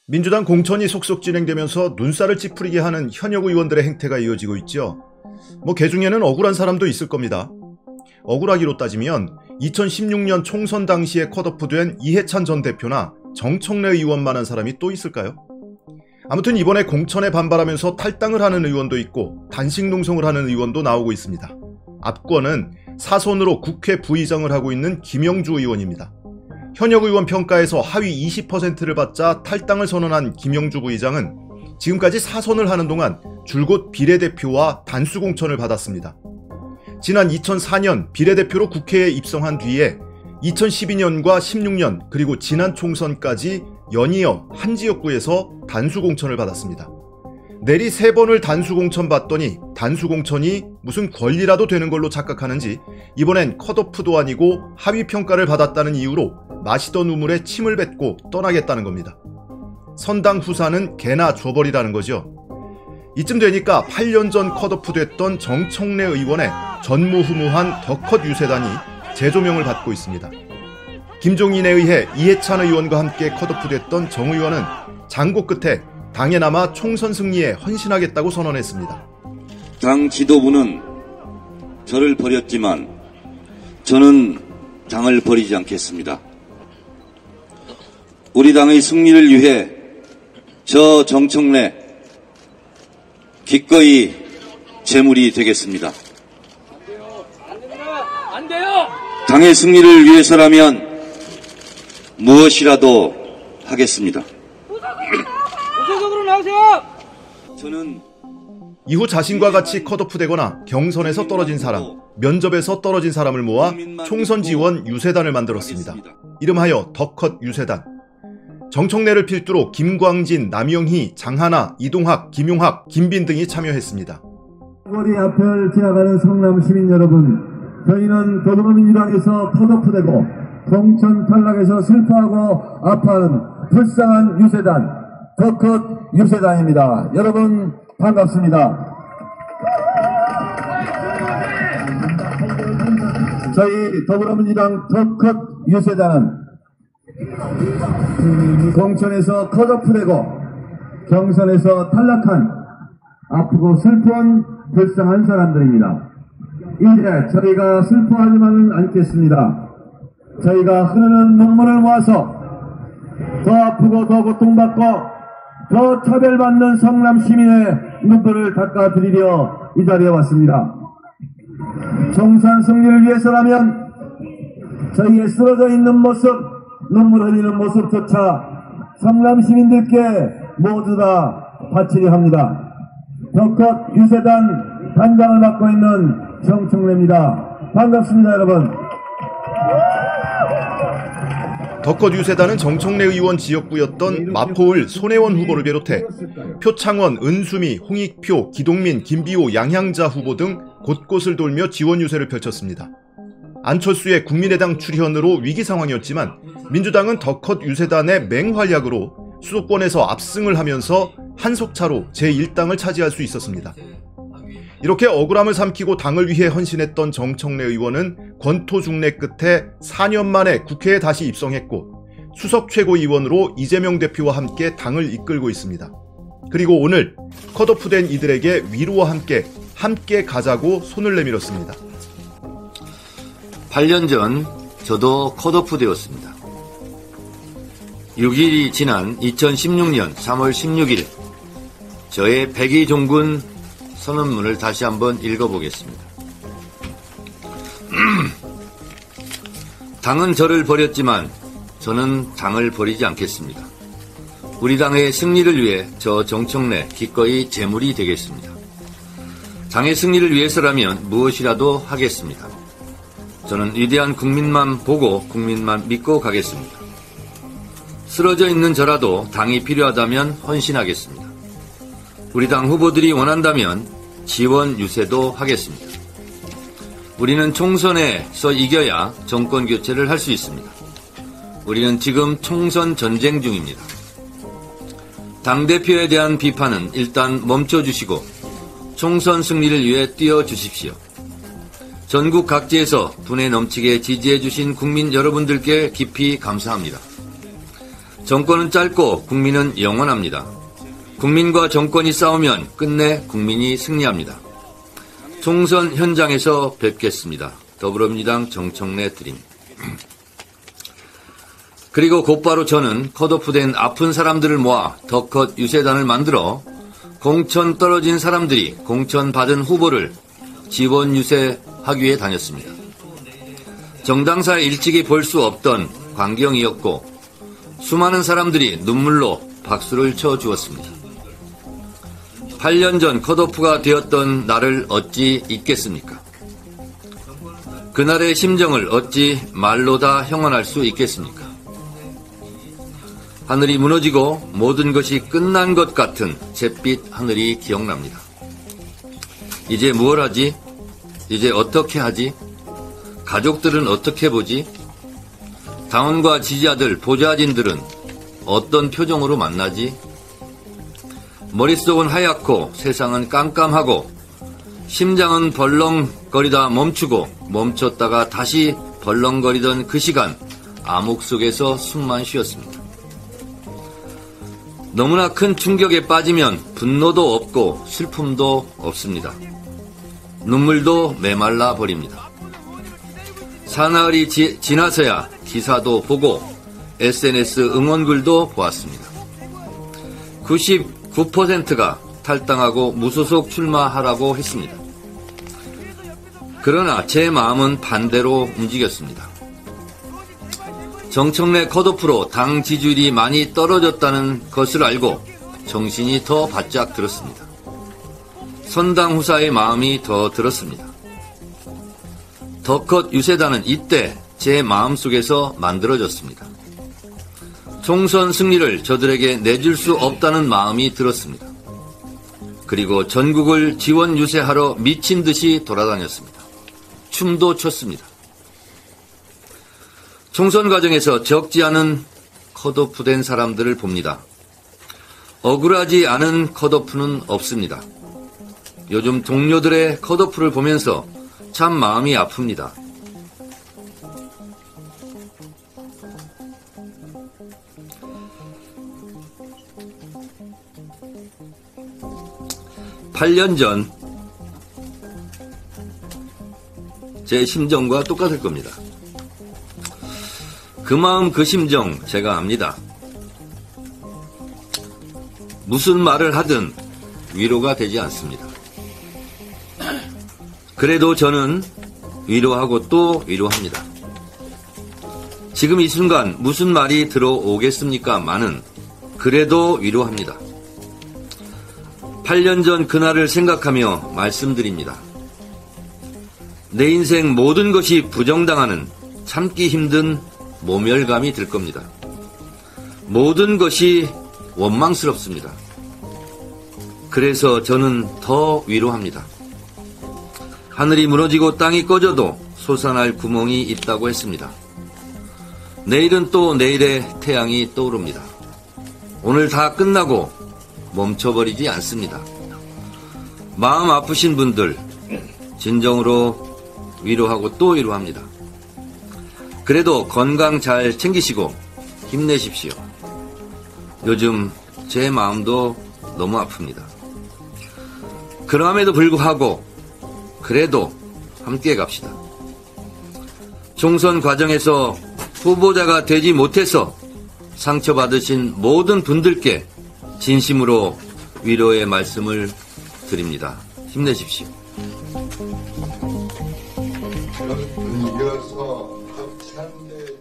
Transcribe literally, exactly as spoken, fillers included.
민주당 공천이 속속 진행되면서 눈살을 찌푸리게 하는 현역 의원들의 행태가 이어지고 있죠. 뭐 개중에는 억울한 사람도 있을 겁니다. 억울하기로 따지면 이천십육 년 총선 당시에 컷오프된 이해찬 전 대표나 정청래 의원만한 사람이 또 있을까요? 아무튼 이번에 공천에 반발하면서 탈당을 하는 의원도 있고 단식 농성을 하는 의원도 나오고 있습니다. 압권은 사선으로 국회 부의장을 하고 있는 김영주 의원입니다. 현역 의원 평가에서 하위 이십 퍼센트를 받자 탈당을 선언한 김영주 부의장은 지금까지 사선을 하는 동안 줄곧 비례대표와 단수공천을 받았습니다. 지난 이천사 년 비례대표로 국회에 입성한 뒤에 이천십이 년과 십육 년 그리고 지난 총선까지 연이어 한 지역구에서 단수공천을 받았습니다. 내리 세 번을 단수공천 받더니 단수공천이 무슨 권리라도 되는 걸로 착각하는지 이번엔 컷오프도 아니고 하위평가를 받았다는 이유로 마시던 우물에 침을 뱉고 떠나겠다는 겁니다. 선당 후사는 개나 줘버리라는 거죠. 이쯤 되니까 팔 년 전 컷오프 됐던 정청래 의원의 전무후무한 더컷 유세단이 재조명을 받고 있습니다. 김종인에 의해 이해찬 의원과 함께 컷오프 됐던 정 의원은 장고 끝에 당에 남아 총선 승리에 헌신하겠다고 선언했습니다. 당 지도부는 저를 버렸지만 저는 당을 버리지 않겠습니다. 우리 당의 승리를 위해 저 정청래 기꺼이 제물이 되겠습니다. 안 돼요. 당의 승리를 위해서라면 무엇이라도 하겠습니다. 구체적으로 나오세요. 저는 이후 자신과 같이 컷오프되거나 경선에서 떨어진 사람, 면접에서 떨어진 사람을 모아 총선 지원 유세단을 만들었습니다. 이름하여 더컷 유세단. 정청래를 필두로 김광진, 남영희, 장하나, 이동학, 김용학, 김빈 등이 참여했습니다. 거리 앞을 지나가는 성남 시민 여러분, 저희는 더불어민주당에서 컷오프되고 공천 탈락에서 슬퍼하고 아파하는 불쌍한 유세단, 더컷 유세단입니다. 여러분 반갑습니다. 저희 더불어민주당 더컷 유세단은 공천에서 컷오프되고 경선에서 탈락한 아프고 슬픈 불쌍한 사람들입니다. 이제 저희가 슬퍼하지만은 않겠습니다. 저희가 흐르는 눈물을 모아서 더 아프고 더 고통받고 더 차별받는 성남 시민의 눈물을 닦아드리려 이 자리에 왔습니다. 총선 승리를 위해서라면 저희의 쓰러져 있는 모습, 눈물 흘리는 모습조차 성남 시민들께 모두 다 바치려 합니다. 더컷 유세단 단장을 맡고 있는 정청래입니다. 반갑습니다, 여러분. 더컷 유세단은 정청래 의원 지역구였던 마포을 손혜원 후보를 비롯해 표창원, 은수미, 홍익표, 기동민, 김비호, 양향자 후보 등 곳곳을 돌며 지원 유세를 펼쳤습니다. 안철수의 국민의당 출현으로 위기 상황이었지만 민주당은 더컷 유세단의 맹활약으로 수도권에서 압승을 하면서 한석차로 제일 당을 차지할 수 있었습니다. 이렇게 억울함을 삼키고 당을 위해 헌신했던 정청래 의원은 권토 중래 끝에 사 년 만에 국회에 다시 입성했고 수석 최고위원으로 이재명 대표와 함께 당을 이끌고 있습니다. 그리고 오늘 컷오프된 이들에게 위로와 함께 함께 가자고 손을 내밀었습니다. 팔 년 전 저도 컷오프 되었습니다. 육 일이 지난 이천십육 년 삼월 십육 일 저의 백의종군 선언문을 다시 한번 읽어보겠습니다. 당은 저를 버렸지만 저는 당을 버리지 않겠습니다. 우리 당의 승리를 위해 저 정청래 기꺼이 제물이 되겠습니다. 당의 승리를 위해서라면 무엇이라도 하겠습니다. 저는 위대한 국민만 보고 국민만 믿고 가겠습니다. 쓰러져 있는 저라도 당이 필요하다면 헌신하겠습니다. 우리 당 후보들이 원한다면 지원 유세도 하겠습니다. 우리는 총선에서 이겨야 정권 교체를 할 수 있습니다. 우리는 지금 총선 전쟁 중입니다. 당대표에 대한 비판은 일단 멈춰주시고 총선 승리를 위해 뛰어주십시오. 전국 각지에서 분에 넘치게 지지해주신 국민 여러분들께 깊이 감사합니다. 정권은 짧고 국민은 영원합니다. 국민과 정권이 싸우면 끝내 국민이 승리합니다. 총선 현장에서 뵙겠습니다. 더불어민주당 정청래 드림. 그리고 곧바로 저는 컷오프된 아픈 사람들을 모아 더컷 유세단을 만들어 공천 떨어진 사람들이 공천 받은 후보를 지원 유세하기 위해 다녔습니다. 정당사에 일찍이 볼 수 없던 광경이었고 수많은 사람들이 눈물로 박수를 쳐주었습니다. 팔 년 전 컷오프가 되었던 나를 어찌 잊겠습니까? 그날의 심정을 어찌 말로 다 형언할 수 있겠습니까? 하늘이 무너지고 모든 것이 끝난 것 같은 잿빛 하늘이 기억납니다. 이제 무엇 하지? 이제 어떻게 하지? 가족들은 어떻게 보지? 당원과 지지자들, 보좌진들은 어떤 표정으로 만나지? 머릿속은 하얗고 세상은 깜깜하고 심장은 벌렁거리다 멈추고 멈췄다가 다시 벌렁거리던 그 시간 암흑 속에서 숨만 쉬었습니다. 너무나 큰 충격에 빠지면 분노도 없고 슬픔도 없습니다. 눈물도 메말라 버립니다. 사나흘이 지, 지나서야 기사도 보고 에스엔에스 응원글도 보았습니다. 구십구 퍼센트가 탈당하고 무소속 출마하라고 했습니다. 그러나 제 마음은 반대로 움직였습니다. 정청래 컷오프로 당 지지율이 많이 떨어졌다는 것을 알고 정신이 더 바짝 들었습니다. 선당 후사의 마음이 더 들었습니다. 더컷 유세단은 이때 제 마음속에서 만들어졌습니다. 총선 승리를 저들에게 내줄 수 없다는 마음이 들었습니다. 그리고 전국을 지원 유세하러 미친 듯이 돌아다녔습니다. 춤도 췄습니다. 총선 과정에서 적지 않은 컷오프된 사람들을 봅니다. 억울하지 않은 컷오프는 없습니다. 요즘 동료들의 컷오프를 보면서 참 마음이 아픕니다. 팔 년 전 제 심정과 똑같을 겁니다. 그 마음 그 심정 제가 압니다. 무슨 말을 하든 위로가 되지 않습니다. 그래도 저는 위로하고 또 위로합니다. 지금 이 순간 무슨 말이 들어오겠습니까? 많은 그래도 위로합니다. 팔 년 전 그날을 생각하며 말씀드립니다. 내 인생 모든 것이 부정당하는 참기 힘든 모멸감이 들 겁니다. 모든 것이 원망스럽습니다. 그래서 저는 더 위로합니다. 하늘이 무너지고 땅이 꺼져도 솟아날 구멍이 있다고 했습니다. 내일은 또 내일의 태양이 떠오릅니다. 오늘 다 끝나고 멈춰버리지 않습니다. 마음 아프신 분들 진정으로 위로하고 또 위로합니다. 그래도 건강 잘 챙기시고 힘내십시오. 요즘 제 마음도 너무 아픕니다. 그럼에도 불구하고 그래도 함께 갑시다. 총선 과정에서 후보자가 되지 못해서 상처받으신 모든 분들께 진심으로 위로의 말씀을 드립니다. 힘내십시오. 이어서 합창대